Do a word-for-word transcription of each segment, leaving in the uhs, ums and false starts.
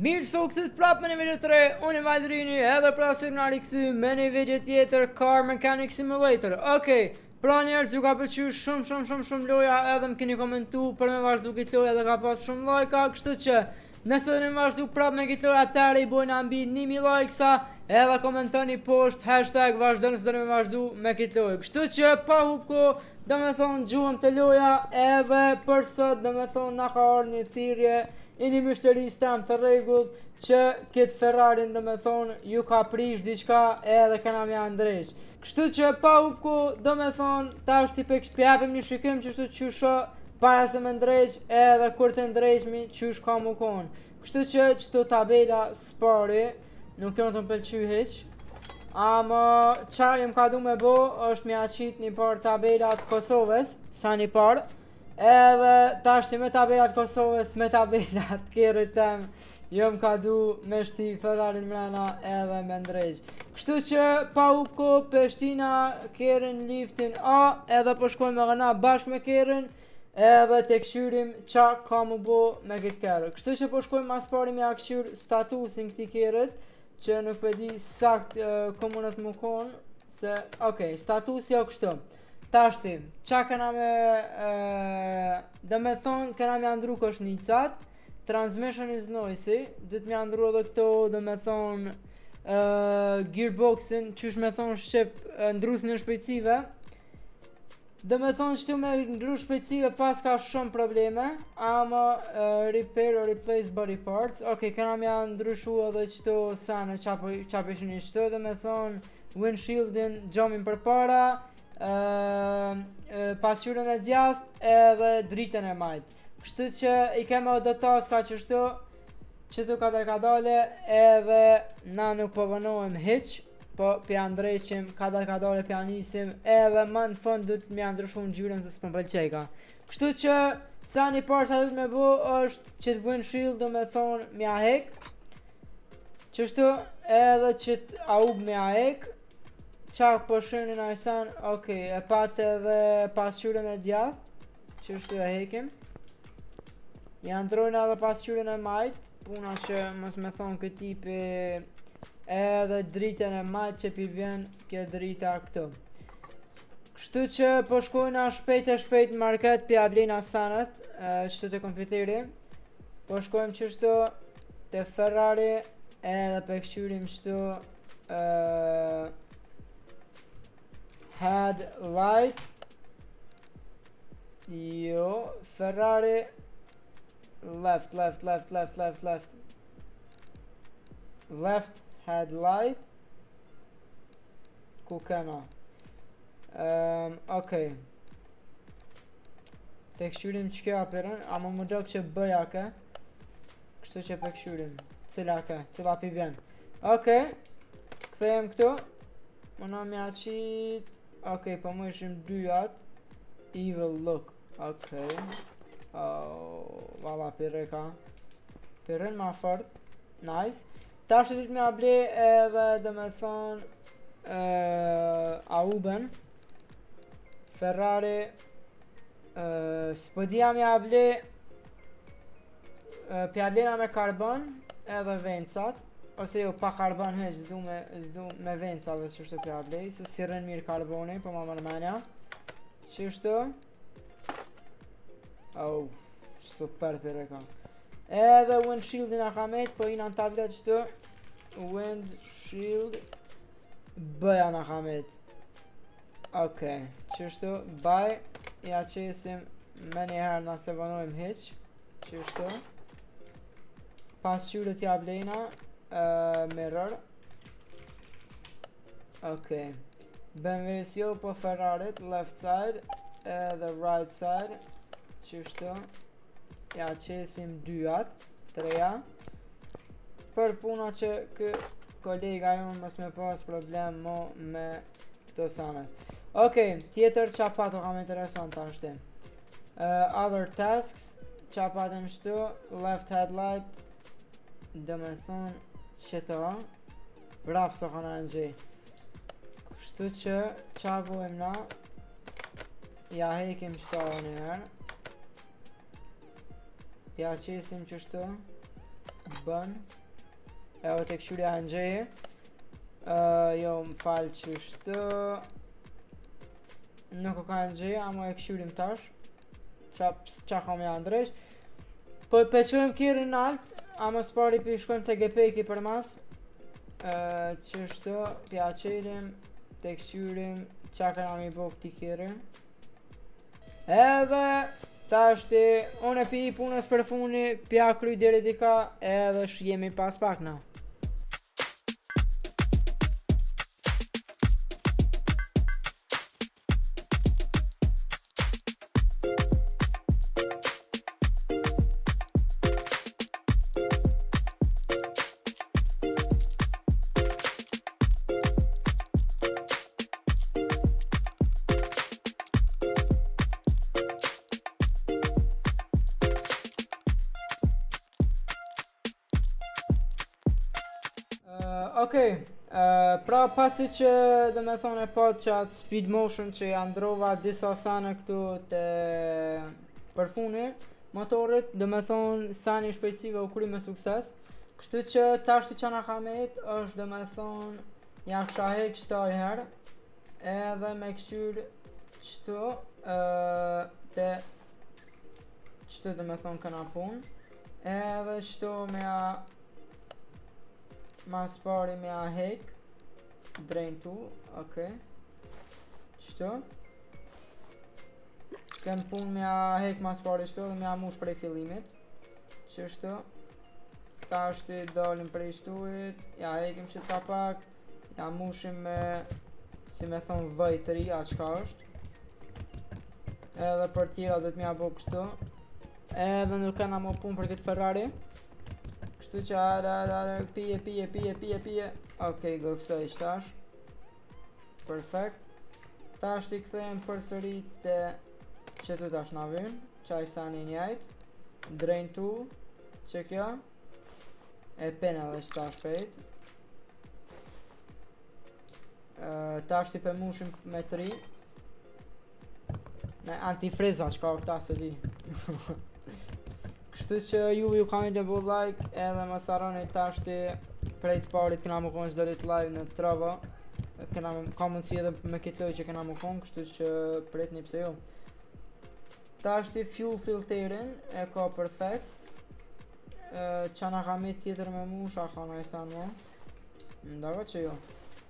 Mirë so këthët prapë me një video të re, unë e Valdrini edhe pra së nga rikëthy me një video tjetër Car Mechanic Simulator. Okej, pra njerës ju ka pëlqy shumë shumë shumë shumë loja edhe më keni komentu për me vazhdu këtë loja edhe ka pas shumë lajka, kështu që nëse dhe në vazhdu prapë me këtë loja atëre i bojnë ambi një mijë lajksa edhe komentoni poshtë hashtag vazhdo nëse dhe në vazhdu me këtë loja. Kështu që pa hupko do me thonë gjuhëm të loja edhe për sot do me thonë na ka orë një thirrje i një mishteris tam të regull që këtë Ferrarin do me thonë ju ka prish diçka edhe kena me andresh. Kështu që pa hupko do me thonë ta është i pek shpjapim një shikim që shtu qysho para se me ndreq edhe kur të ndreqmi qysh ka mu konë. Kështu që qëto tabela spari nuk jo në të më pëlqy heq. Ama qa jem ka du me bo është me aqit një par tabelat Kosovës sa një par. Edhe tashti me tabelat Kosovës, me tabelat kjerit tem, jom ka du me shti Ferrarin mrena edhe me ndrejq. Kështu që pa upko peshtina kjerin liftin A, edhe po shkojnë me gëna bashk me kjerin, edhe te këshyrim qa ka mu bo me këtë kjerë. Kështu që po shkojnë mas pari me a këshyr statusin këti kjerit, që nuk përdi sakt uh, komunët mu konë, se, okej, okay, statusi o kështu. Tashti, qa këna me, uh, dhe me thonë, këna me andru koshnicat, transmission is noisy, dhëtë me andru edhe këto, dhe me thonë, uh, gearboxin, qysh me thonë shqip uh, ndrusin e shpejtësive, dhe me thonë shtu me ndru shpejtësive pas ka shumë probleme, ama uh, repair or replace body parts, ok, këna me andru shu edhe qëto sane qa peshin i qëto, dhe me thonë, windshieldin, gjomin për para, Uh, uh, pasqyrën e djath edhe dritën e majt. Kështu që i keme o dëtas ka qështu që tu ka të ka dale edhe na nuk po vënohem hiq, po pja ndreqim ka të ka dale pja nisim edhe më në fund du të mja ndryshu në gjyren se s'pën pëlqejka. Kështu që sa një parë që du të me bo është që të windshield do me thonë mja hek qështu edhe që të aub mja hek qak po shënin ajsan, okej, e pat edhe pasqyrën e djath, që është e hekim. Ja ndrojnë edhe pasqyrën e majt, puna që mos me thonë këtë tipi edhe dritën e majt që pi vjen kjo drita këtu. Kështu që po shkojna shpejt e shpejt në market pi ablejna sanet, qështu të kompjuteri. Po shkojmë qështu të Ferrari edhe pe këshyrim qështu headlight, jo, Ferrari, left, left, left, left, left, left, left headlight, ku kena, um, okej, te këshyrim që kjo apërën, ama më gjokë që bëja ke, kështu që pe këshyrim, cila ke, cila pi vjen, okej, këthejem këtu, mëna me aqit. Okej, po më ishim dyat. Evil look. Okej. Oh, valla pire ka. Piren ma fort. Nice. Ta është të me able edhe dhe me thonë uh, Auben Ferrari uh, Spodia me able uh, pjallena me karbon edhe vencat. Ose jo pa karbon heq, zdu me, zdu me vencave që është të pja blej, se si rën mirë karboni, po ma mërmenja. Qështu? Oh, super pire ka. Edhe windshieldin a ka met, po i në tablet qëtu. Windshield bëja në ka met. Okej, qështu? Baj, ja qesim me njëherë nëse vënojmë heq. Qështu? Pas qyrët ja blejna. Uh, mirror. Okej. B M W jo po Ferrarit, left side edhe right side. Qështu. Ja qesim dyat, treja. Për puna që kë kolega jonë mës me pas problem mo me këto sanet. Okej, tjetër qa pato kam interesant ashti. Uh, other tasks, qa patëm shtu, left headlight, dhe me thonë qëto vrap së kanë në gjej. Kështu që qa bojmë na ja hekim qëto njëherë Ja qesim qështu bën. E o të këshurja në gjeje. Uh, jo, më falë që shtë. Nuk o ka në gjeje, ama e këshurim tash. Qa, qa kam ja ndresh. Po e peqojmë kjerë në altë, ama s'pari për shkojmë të gepeki për mas. Uh, që shtë, pja qelim, të këshurim, qa këna mi bo këti kjerë. Edhe, tashti, unë e pi punës për funi, pja kry deri dika, edhe shjemi pas pak na. Okej, okay, uh, pra pasi që dhe me thonë e pat që atë speed motion që ja ndrova disa sane këtu të përfuni motorit, dhe me thonë sani shpejtësive u kry me sukses. Kështu që tashti që na kamet është dhe me thonë ja kësha hek qëtoj herë edhe me këshyr qëtu uh, të qëtu dhe me thonë këna pun edhe qëtu me ja mas pari me a hek drain tu, okej. Qëto kem pun me a hek mas pari qëto dhe me a mush prej fillimit. Qështo ta është dalim prej shtuit, ja hekim që ta pak, ja mushim me si me thonë vëj të ri, a qka është. Edhe për tjera dhe të mja bo kështu. Edhe nuk kena mo pun për këtë Ferrari. Kështu që ara, ara, ara, pije, pije, pije, pije, pije. Okej, go kësoj qëtash. Perfekt. Tash t'i këthejmë për sëri të që tu tash na vynë. Qaj sani njajt. Drain tu. Që kjo. E pena dhe qëtash pejt. Uh, tash t'i pëmushim me tri. Me antifriza që ka këta se di. Kështu që ju ju kanë të bu like edhe më saroni tashti prej të parit këna më konë qdo ditë live në Trava. Këna më ka mundësi edhe me këtë loj që këna më konë, kështu që prej të një pse jo. Tashti fuel filterin e ka perfekt. Qa na ka mit tjetër me mush, a ka na i sanë mo. Ndaka që jo.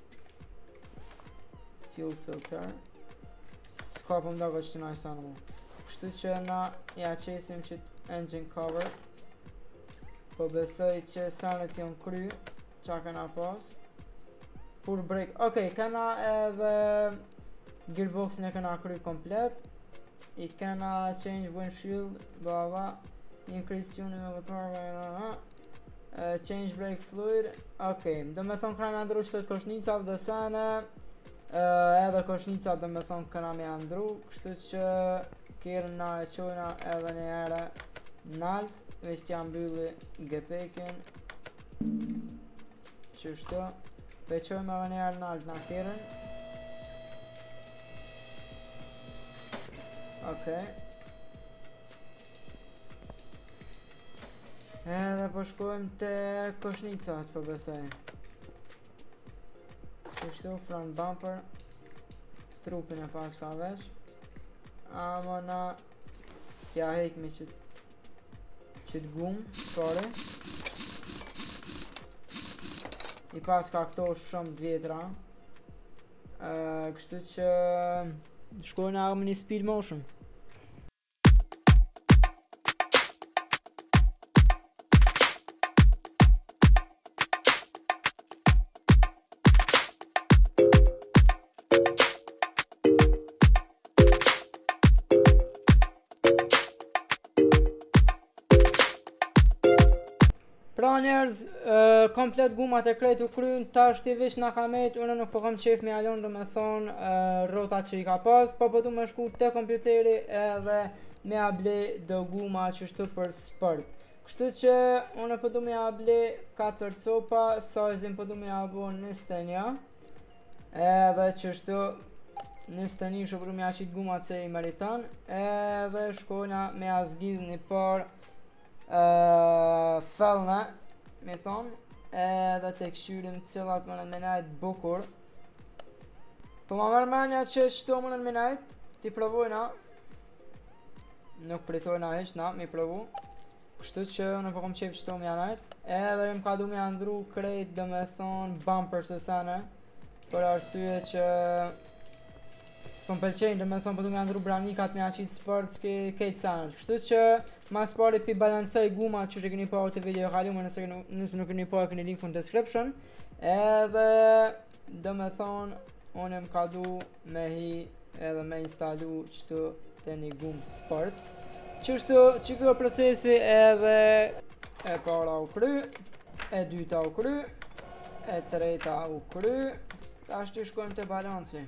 Fuel filter. S'ka për ndaka që të na i sanë mo. Kështu që na ja qesim që engine cover. Po besoj që sanet jon kry. Qa kena pas. Pur brake. Okej, okay, kena edhe gearboxin e kena kry komplet. I kena change windshield. Baba. Increase tuning of the car. Uh, change brake fluid. Okej, okay. Do me thonë këna me andru qëtët koshnicat dhe sene. Uh, edhe koshnicat do me thonë këna me andru. Kështu që kjerën na e qojna edhe një ere nalt, veç t'ja mbylli gepekin. Qështu peqojmë edhe një ere nalt na kjerën. Okej. Edhe po shkojmë te koshnicat po besoj. Qështu front bumper. Trupin e pas ka veç. Ama na tja hekmi që qit gum pare. I pas ka këto shumë vjetra. uh, Kështu që shkojnë a më një speed motion. Pra njerëz, uh, komplet gumat e krejt u kryn, tash t'i vish na kamet, unë nuk po kam qef me alon dhe me thonë uh, rota që i ka pas, po po du me shku te kompjuteri edhe me able do guma që shtu për sport. Kështu që unë po du me able katër copa, sajzin po du me abo njëzet e një, edhe që shtu njëzet e një shu për me aqit gumat që i meritan, edhe shkojna me azgiz një par Uh, fellna me thonë, edhe të këshyrim cilat më në menajt bukur. Po ma mërë menja që qëto më në menajt, ti provojna. Nuk pritojna heq na, mi provu. Kështu që në po kom qef qëto më janajt. Edhe im ka du me andru krejt dhe me thonë bumpers e sene. Për arsye që s'pëm pëlqenjë dhe me thonë për du me andru branikat me aqit sport s'ke kejt sanët. Kështu që mas pari pi balancoj guma që që keni pa të video kalume nëse, nëse nuk keni pa e keni link në description. Edhe dhe me thonë unë im ka du me hi edhe me instalu qëtu të një gumë sport. Qështu që kjo procesi edhe e para u kry, e dyta u kry, e treta u kry. Ta shtë shkojmë të balanci.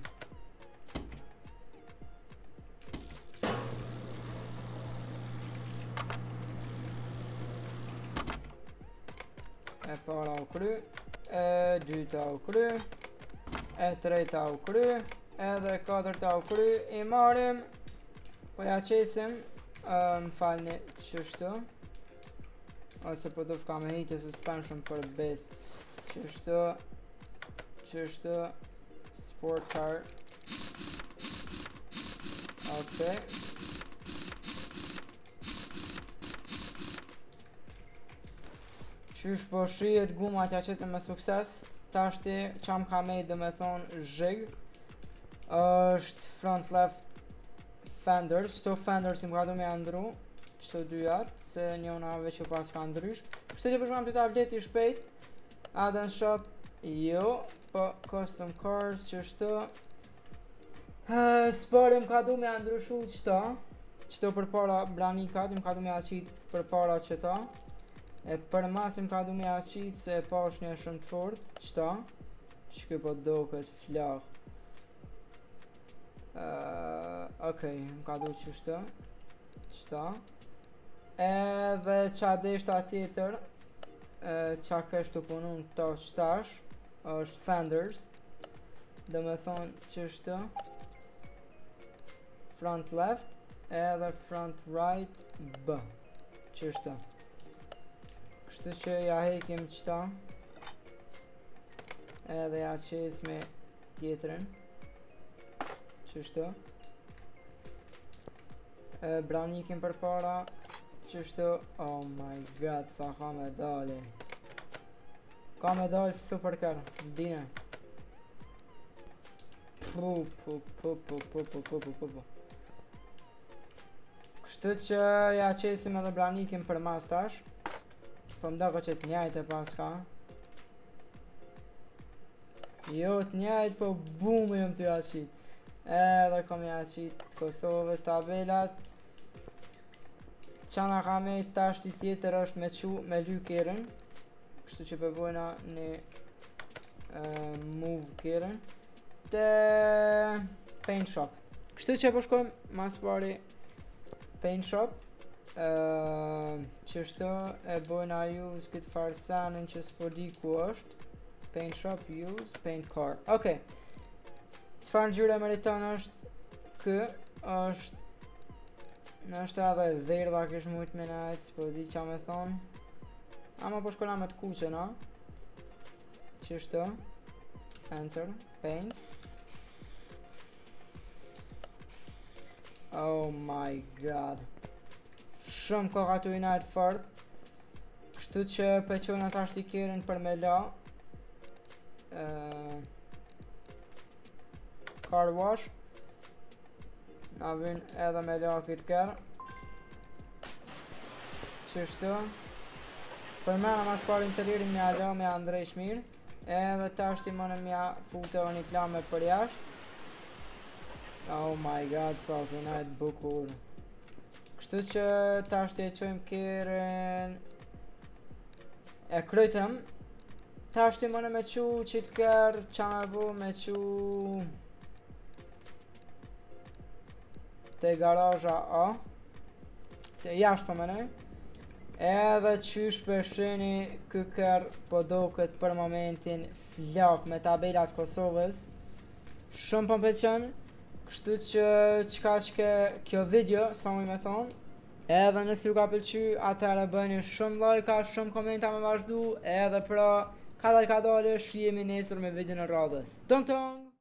E para u kry, e dyta u kry, e treta u kry, edhe katërta u kry. I marim, po ja qesim, më falni qështu. Ose po do fka me hitë suspension për bes. Qështu, qështu, sport car. Ok. Qysh po shijet gumat ja qëtë me sukses. Tashti qam ka me dhe me thonë zhig. është front left fenders. Qëto fenders im ka du me andru. Qëto dyat, se njona veç që pas ka ndrysh. Kështë që përshkam të tableti shpejt. Aden shop, jo. Po, custom cars, qështu. Sport im ka du me andryshu qëta. Qëto për para branikat, im ka du me aqit për para qëta. E për mas im ka du me aqit se pash një shumë të fort. Qëta. Qëky po do këtë flak. Uh, Okej, okay, më ka du qështu. Qëta. Edhe qa deshta tjetër uh, qa kështë të punun këto qëtash është fenders. Dhe me thonë qështu. Front left edhe front right B. Qështu. Kështu që ja hekim qëta. Edhe ja qes me tjetërin. Qështu. E branikim për para. Qështu. Oh my god, sa ka me dali. Ka me dali super kërë. Dine. Pu pu pu pu pu pu pu pu pu pu. Kështu që ja qesim edhe branikim për mas tash. Po mda ko që t'njajt e pas ka. Jo t'njajt po bumë jëm t'ja qit. Edhe kom ja qit Kosovës tabelat. Qana ka me tashti tjetër është me qu me ly kërën. Kështu që përbojna një uh, move kërën te paint shop. Kështu që po shkojmë mas pari paint shop. uh, Qështu e bojna use këtë farsanin që s'po di ku është. Paint shop, use, paint car. Okej. Okay. Qëfar në gjyre meriton është kë, është në është edhe dherdha kish mujt me najtë, s'po di qa me thonë. Ama po shkolla me t'kuqe, na? Qështu. Enter, paint. Oh my god. Shumë ko ka tu i najtë fort. Kështu që peqona tash t'i kjerin për me la. Uh, car wash. Na vin edhe me lakit kërë. Qështu. Për mena mas par interirin mja la me andrej shmirë. Edhe tashti më në mja fute o një klame për jasht. Oh my god, sa të najtë bukur. Kështu që tashti e qojmë kërën. E krytëm. Tashti më në me qu qitë kërë, qa me bu me qu te garaja A. Te jashtë për mënej. Edhe qysh për shqeni kë kërë po do këtë për momentin flak me tabelat Kosovës. Shumë për pëqen. Kështu që qka që ke kjo video, sa mu i me thonë. Edhe nëse ju ka pëlqy, atëherë bëni shumë like, shumë komenta me vazhdu, edhe pra ka dalë ka dalë, shihemi nesër me videon e radhës. Tong tong!